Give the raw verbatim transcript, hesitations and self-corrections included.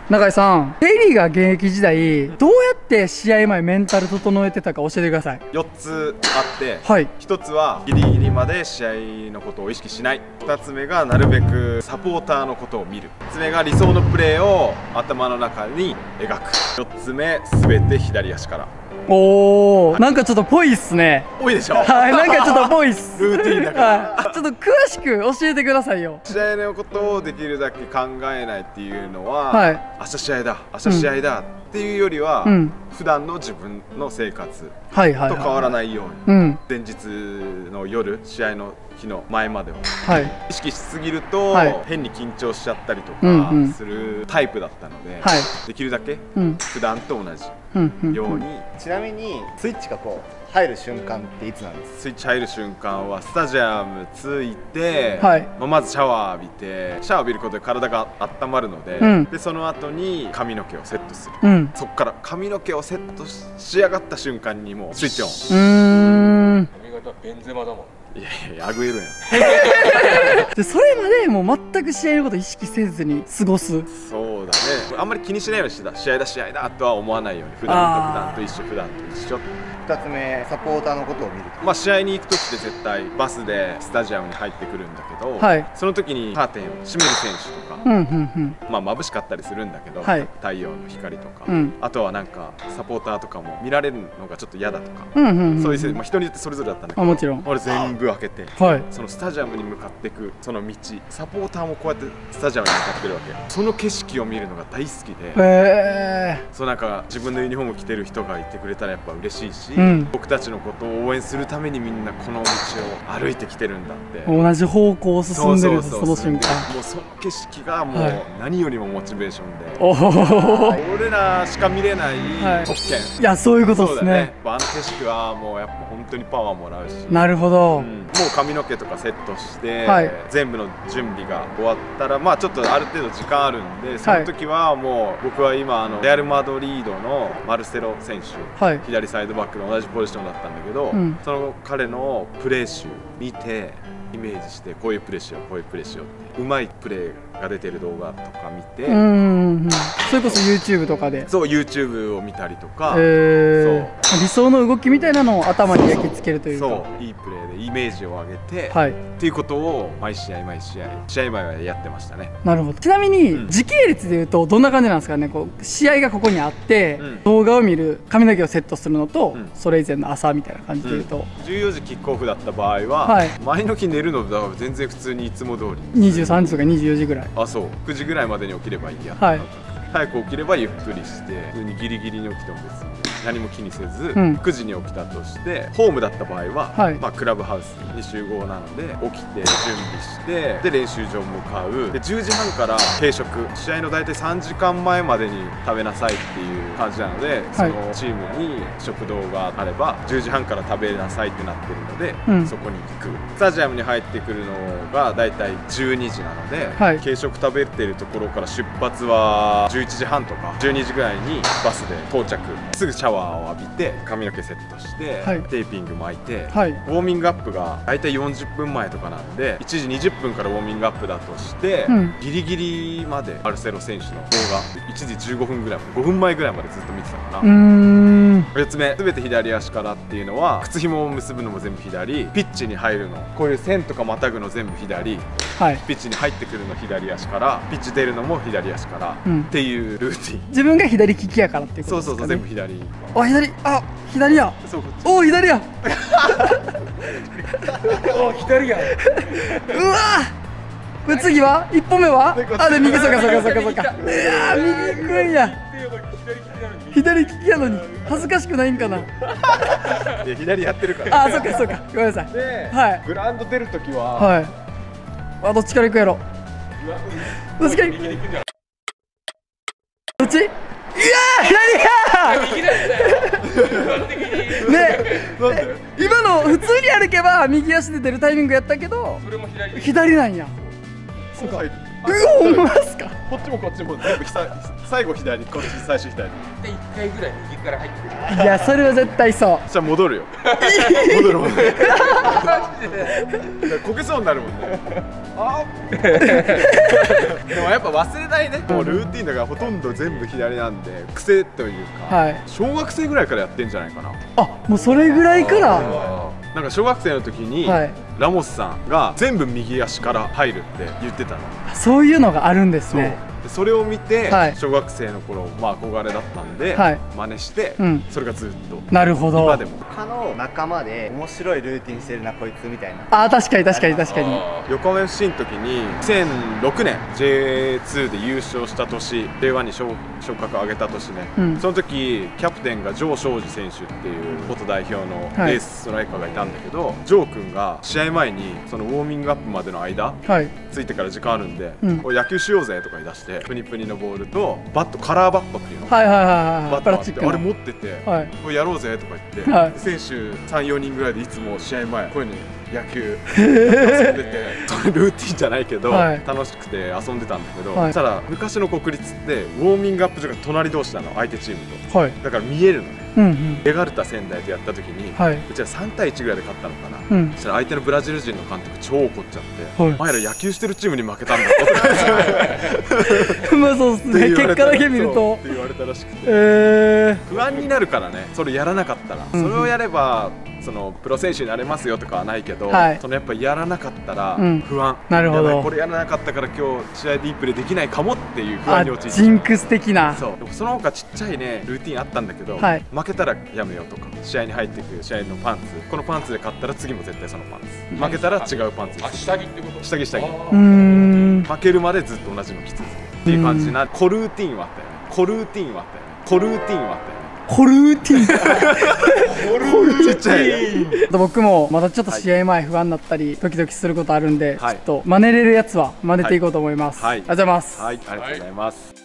中井さん、ペリーが現役時代どうやって試合前メンタル整えてたか教えてください。 よっつあって、 はい、 ひとつはギリギリまで試合のことを意識しない、ふたつめがなるべくサポーターのことを見る、みっつめが理想のプレーを頭の中に描く、よっつめすべて左足から。 おー、なんかちょっとぽいっすね。 ぽいでしょ。 はい、なんかちょっとぽいっす。 ルーティンだから、 はい、ちょっと詳しく教えてくださいよ。 試合のことをできるだけ考えないっていうのは、はい、明日試合だ明日試合だ、うん、っていうよりは、うん、普段の自分の生活と変わらないように、うん、前日の夜試合の日の前までは、はい、意識しすぎると、はい、変に緊張しちゃったりとかするタイプだったので、はい、できるだけ普段と同じように。 ちなみにスイッチがこう入る瞬間っていつなんですか？ スイッチ入る瞬間はスタジアム着いて、はい、まあまずシャワー浴びて、シャワー浴びることで体が温まるので、うん、でその後に髪の毛をセットする、うん、そこから髪の毛をセットし上がった瞬間にもうスイッチオン。うーん、髪型ベンゼマだもん。 いやいや、アグエロやん。 でそれまでもう全く試合のこと意識せずに過ごす。 そうだね、あんまり気にしないようにしてた。試合だ試合だとは思わないように、普段と普段と一緒、普段と一緒。 ふたつめ、サポーターのことを見る。 まあ試合に行く時って絶対バスでスタジアムに入ってくるんだけど、はい、その時にカーテンを閉める選手とか、うんうんうん、まあ眩しかったりするんだけど、はい、太陽の光とか、うん、あとはなんかサポーターとかも見られるのがちょっと嫌だとか、うんうんうん、そういう、まあ、人によってそれぞれだったんだけど、 もちろん俺全部開けて、はい、そのスタジアムに向かっていくその道、サポーターもこうやってスタジアムに向かってるわけ。その景色を見るのが大好きで、へー、そうなんか自分のユニフォーム着てる人がいてくれたらやっぱ嬉しいし、うん、僕たちのことを応援するためにみんなこの道を歩いてきてるんだって、 同じ方向を進んでる、その瞬間もうその景色がもう何よりもモチベーションで、俺らしか見れない特権、はい、 いやそういうことですね。 あの景色はもうやっぱ本当にパワーもらうし。 なるほど、うん、もう髪の毛とかセットして、はい、全部の準備が終わったら、まあちょっとある程度時間あるんで、その時はもう僕は今あのレアル・マドリードのマルセロ選手、はい、左サイドバックの同じポジションだったんだけど、うん、その彼のプレー集見てイメージして、こういうプレーしようこういうプレーしようって、うまいプレーが出てる動画とか見て、うん、 それこそ YouTube とかで、 そう YouTube を見たりとか、 えー、そう理想の動きみたいなのを頭に焼き付けるというか、 そういいプレーでイメージを上げて、はい、っていうことを毎試合毎試合試合前はやってましたね。 なるほど。ちなみに、うん、時系列でいうとどんな感じなんですかね。こう試合がここにあって、うん、動画を見る、髪の毛をセットするのと、うん、それ以前の朝みたいな感じでいうと、 うん、じゅうよじキックオフだった場合は、はい、前の日寝るのだから全然普通にいつも通りにじゅうさんじとかにじゅうよじぐらい、 あ、そうくじぐらいまでに起きればいいや、はい、早く起きればゆっくりして、普通にギリギリに起きても別に何も気にせず、うん、くじに起きたとして、ホームだった場合は、はい、まあクラブハウスに集合なので起きて準備してで練習場向かう。でじゅうじはんから軽食、試合の大体さんじかんまえまでに食べなさいっていう感じなので、はい、そのチームに食堂があればじゅうじはんから食べなさいってなってるので、うん、そこに行く。スタジアムに入ってくるのが大体じゅうにじなので、はい、軽食食べてるところから出発はじゅういちじはんとかじゅうにじぐらいにバスで到着、すぐシャワーを浴びて髪の毛セットして、はい、テーピング巻いて、はい、ウォーミングアップが大体よんじゅっぷんまえとかなんでいちじにじゅっぷんからウォーミングアップだとして、うん、ギリギリまでマルセロ選手の動画いちじじゅうごふんぐらいまでごふんまえぐらいまでずっと見てたかな。うーん、よっつめ、全て左足からっていうのは靴紐を結ぶのも全部左、ピッチに入るのこういう線とかまたぐの全部左、はい、ピッチに入ってくるの左足から、ピッチ出るのも左足から、うん、っていうルーティン。 自分が左利きやからっていうことですかね。 そうそうそう、全部左。 あ、左、あ、左や。おお、左や。 お、左や。 うわー、これ次は一歩目はあ、で右、そかそかそかそか。いやー、右行くんや。左利きやのに恥ずかしくないんかな。いや、左やってるから。 あ、そっかそっか、ごめんなさい。 で、はい、グラウンド出るときは、 はい、あ、どっちから行くやろ。どっちから行く。どっち。いやー、左やー。ね、今の普通に歩けば右足で出るタイミングやったけど、それも左。左なんや。そうか。 うわ、ほんまっすか。 こっちもこっちも全部左、最後左、こっち最初左。 で一回ぐらい右から入ってる。 いや、それは絶対そう。 じゃあ戻るよ。戻る戻る。こけそうになるもんね。あでもやっぱ忘れないね。もうルーティンだからほとんど全部左なんで癖というか、はい、小学生ぐらいからやってんじゃないかな。 あ、もうそれぐらいから。 なんか小学生の時に、はい、ラモスさんが全部右足から入るって言ってたの。 そういうのがあるんですね。 でそれを見て、はい、小学生の頃、まあ、憧れだったんで、はい、真似して、うん、それがずっとなるほど今でも他の仲間で面白いルーティンしてるなこいつみたいな。 あー、確かに確かに確かに。 横浜 エフシー の時ににせんろくねん ジェイツー で優勝した年、 ジェイワン に昇格を上げた年ね、うん、その時キャプテンが城彰二選手っていう元代表のエースストライカーがいたんだけど、はい、ジョー君が試合前にそのウォーミングアップまでの間、はい、ついてから時間あるんで、うん、野球しようぜとか言い出して、プニプニのボールとバット、カラーバットっていうの、 はいはいはいはい、 バットあってあれ持ってて、はい、これやろうぜとか言って、はい、選手さん、よにんぐらいでいつも試合前こういうの野球遊んでて、それルーティンじゃないけど、はい、楽しくて遊んでたんだけど、はい、そしたら昔の国立ってウォーミングアップ場が隣同士なの、相手チームと、はい、だから見えるのね。うんうん、ベガルタ仙台とやった時に、はい、うちはさんたいいちぐらいで勝ったのかな、うん、そしたら相手のブラジル人の監督超怒っちゃって、はい、お前ら野球してるチームに負けたんだとまあそうっすね、結果だけ見るとって言われたらしくて、えー、不安になるからね、それやらなかったら、うん、それをやればそのプロ選手になれますよとかはないけど、はい、そのやっぱやらなかったら不安、うん、 なるほど、 これやらなかったから今日試合でいいプレーできないかもっていう不安に陥って、 ジンクス的な。 そう、でもその他ちっちゃいねルーティンあったんだけど、はい、負けたらやめようとか、試合に入っていく試合のパンツ、このパンツで勝ったら次も絶対そのパンツ、負けたら違うパンツ、 あ、下着ってこと？ 下着下着、うーん、負けるまでずっと同じの着続けるっていう感じな、コルーティンはあったよね、コルーティンはあったよね、コルーティンはあったよね、 コルーティンちっちゃい僕もまだちょっと試合前不安だったりドキドキすることあるんで、はい、ちょっと真似れるやつは真似ていこうと思います。はい、ありがとうございます。 はい、ありがとうございます。